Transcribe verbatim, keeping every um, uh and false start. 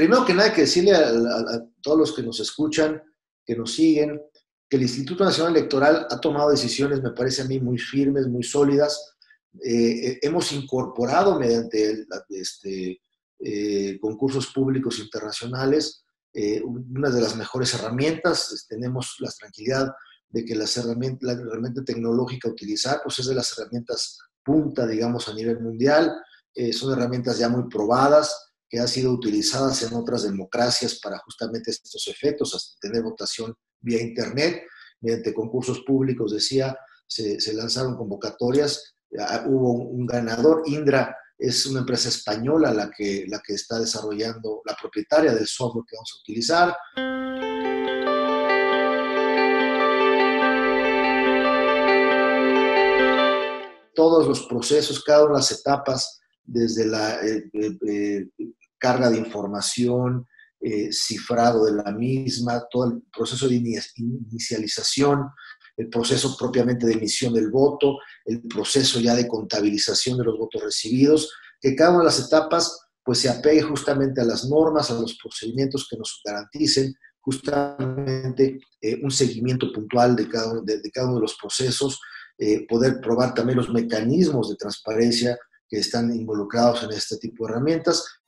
primero que nada hay que decirle a, a, a todos los que nos escuchan, que nos siguen, que el Instituto Nacional Electoral ha tomado decisiones, me parece a mí, muy firmes, muy sólidas. Eh, hemos incorporado mediante este, eh, concursos públicos internacionales eh, una de las mejores herramientas. Tenemos la tranquilidad de que las herramientas, la herramienta tecnológica a utilizar pues es de las herramientas punta, digamos, a nivel mundial. Eh, son herramientas ya muy probadas, que han sido utilizadas en otras democracias para justamente estos efectos, hasta tener votación vía internet, mediante concursos públicos, decía, se, se lanzaron convocatorias, uh, hubo un, un ganador. Indra es una empresa española la que, la que está desarrollando, la propietaria del software que vamos a utilizar. Todos los procesos, cada una de las etapas, desde la eh, eh, eh, carga de información, eh, cifrado de la misma, todo el proceso de inicialización, el proceso propiamente de emisión del voto, el proceso ya de contabilización de los votos recibidos, que cada una de las etapas pues se apegue justamente a las normas, a los procedimientos que nos garanticen justamente eh, un seguimiento puntual de cada, de, de cada uno de los procesos, eh, poder probar también los mecanismos de transparencia que están involucrados en este tipo de herramientas,